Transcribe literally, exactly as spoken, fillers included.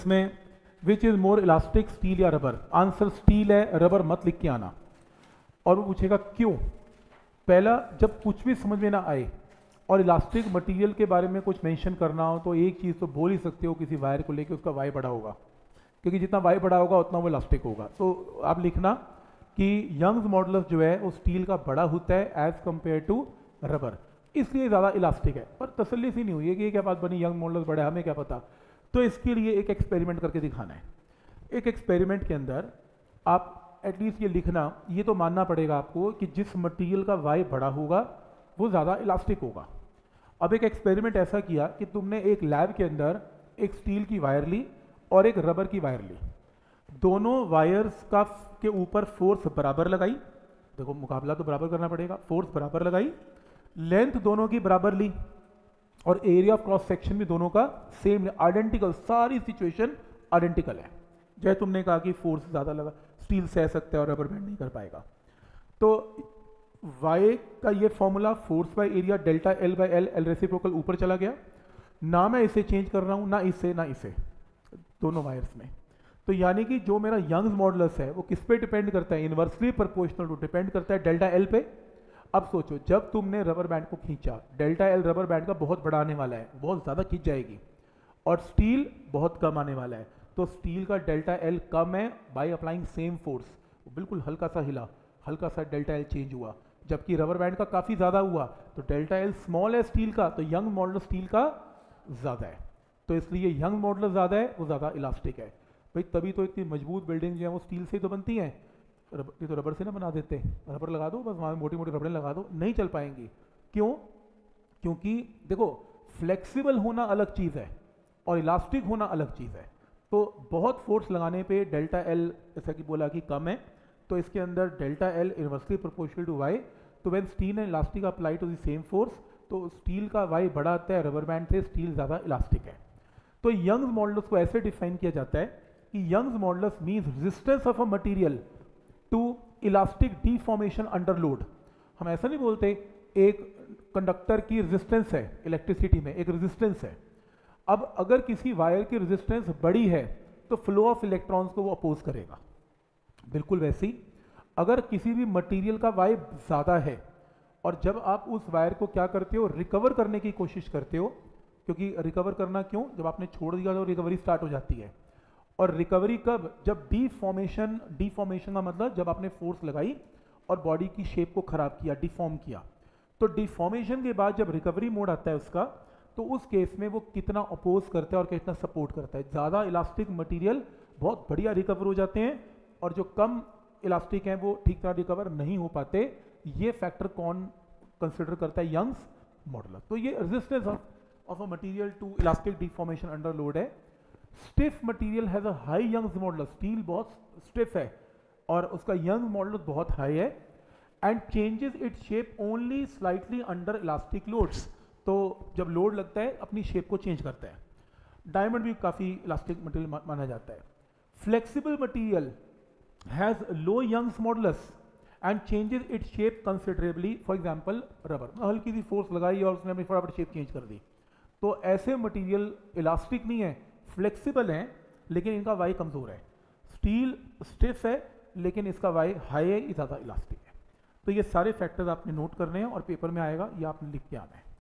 इसमें which is more elastic, steel या rubber? Answer steel है, रबर मत लिख के आना। और वो पूछेगा क्यों। पहला, जब कुछ भी समझ में ना आए और इलास्टिक मटेरियल के बारे में कुछ मेंशन करना हो तो एक चीज़ तो बोल ही सकते हो किसी वायर को लेके, उसका वाई बड़ा होगा, क्योंकि जितना वाई बड़ा होगा उतना वो इलास्टिक होगा। तो आप लिखना कि यंग्स मॉडुलस जो है वो स्टील का बड़ा होता है एज कंपेयर टू रबर, इसलिए ज़्यादा इलास्टिक है। पर तसल्ली सी नहीं हुई है कि ये क्या बात बनी, यंग मॉडुलस बड़ा है, हमें क्या पता। तो इसके लिए एक एक्सपेरिमेंट करके दिखाना है। एक एक्सपेरिमेंट के अंदर आप एटलीस्ट ये लिखना, ये तो मानना पड़ेगा आपको कि जिस मटेरियल का वाई बड़ा होगा वो ज़्यादा इलास्टिक होगा। अब एक एक्सपेरिमेंट ऐसा किया कि तुमने एक लैब के अंदर एक स्टील की वायर ली और एक रबर की वायर ली, दोनों वायर्स का के ऊपर फोर्स बराबर लगाई, देखो मुकाबला तो बराबर करना पड़ेगा, फोर्स बराबर लगाई, लेंथ दोनों की बराबर ली और एरिया ऑफ क्रॉस सेक्शन भी दोनों का सेम, आइडेंटिकल, सारी सिचुएशन आइडेंटिकल है। जैसे तुमने कहा कि फोर्स ज़्यादा लगा, स्टील सह सकता है और रबर बैंड नहीं कर पाएगा। तो वाई का ये formula force by area delta L by L, L reciprocal ऊपर चला गया ना, मैं इसे चेंज कर रहा हूँ ना इसे ना इसे, दोनों वायर्स में। तो यानी कि जो मेरा यंग्स मॉडुलस है वो किस पे डिपेंड करता है, इनवर्सली प्रोपोर्शनल टू, डिपेंड करता है डेल्टा एल पे। अब सोचो जब तुमने रबर बैंड को खींचा, डेल्टा एल रबर बैंड का बहुत बड़ा आने वाला है, बहुत ज़्यादा खींच जाएगी, और स्टील बहुत कम आने वाला है, तो स्टील का डेल्टा एल कम है बाय अप्लाइंग सेम फोर्स, बिल्कुल हल्का सा हिला, हल्का सा डेल्टा एल चेंज हुआ, जबकि रबर बैंड का काफ़ी ज़्यादा हुआ, तो डेल्टा एल स्मॉल है स्टील का, तो यंग मॉडुलस स्टील का ज़्यादा है, तो इसलिए यंग मॉडुलस ज़्यादा है, वो ज़्यादा इलास्टिक है। भाई तभी तो इतनी मजबूत बिल्डिंग जो है वो स्टील से ही तो बनती हैं, ये तो रबर से ना बना देते, रबर लगा दो बस, वहाँ मोटी मोटी रबड़ें लगा दो, नहीं चल पाएंगी। क्यों? क्योंकि देखो फ्लेक्सिबल होना अलग चीज़ है और इलास्टिक होना अलग चीज़ है। तो बहुत फोर्स लगाने पे डेल्टा एल, जैसा कि बोला कि कम है, तो इसके अंदर delta L inversely proportional to Y, तो when steel and elastic apply to the same force, तो स्टील का वाई बड़ा आता है रबर बैंड से, स्टील ज़्यादा इलास्टिक है। तो यंग्स मॉडुलस को ऐसे डिफाइन किया जाता है कि Young's modulus means resistance of a material to elastic deformation under load. हम ऐसा नहीं बोलते एक कंडक्टर की रेजिस्टेंस है, इलेक्ट्रिसिटी में एक रेजिस्टेंस है, अब अगर किसी वायर की रेजिस्टेंस बड़ी है तो फ्लो ऑफ इलेक्ट्रॉन्स को वो अपोज करेगा। बिल्कुल वैसे ही अगर किसी भी मटेरियल का वाई ज़्यादा है और जब आप उस वायर को क्या करते हो, रिकवर करने की कोशिश करते हो, क्योंकि रिकवर करना क्यों, जब आपने छोड़ दिया तो रिकवरी स्टार्ट हो जाती है। और रिकवरी कब? जब डीफॉर्मेशन, डीफॉर्मेशन का मतलब जब आपने फोर्स लगाई और बॉडी की शेप को खराब किया, डिफॉर्म किया, तो डिफॉर्मेशन के बाद जब रिकवरी मोड आता है उसका, तो उस केस में वो कितना अपोज करता है और कितना सपोर्ट करता है। ज़्यादा इलास्टिक मटेरियल बहुत बढ़िया रिकवर हो जाते हैं और जो कम इलास्टिक हैं वो ठीक तरह रिकवर नहीं हो पाते। ये फैक्टर कौन कंसिडर करता है? Young's modulus. तो ये resistance of a material to elastic deformation under load है। Stiff material has a high Young's modulus, steel बहुत स्टिफ है और उसका यंग मॉडुलस बहुत हाई है, and changes its shape only slightly under elastic loads, तो जब लोड लगता है अपनी शेप को चेंज करता है। डायमंड भी काफ़ी इलास्टिक मटेरियल माना जाता है। Flexible material has low Young's modulus and changes its shape considerably, for example rubber, हल्की सी फोर्स लगाई और उसने अपनी फटाफट शेप चेंज कर दी। तो ऐसे मटेरियल इलास्टिक नहीं है, फ्लेक्सिबल हैं, लेकिन इनका वाई कमज़ोर है। स्टील स्टिफ है लेकिन इसका वाई हाई है, ज़्यादा इलास्टिक है। तो ये सारे फैक्टर्स आपने नोट करने हैं और पेपर में आएगा, ये आपने लिख के आना है।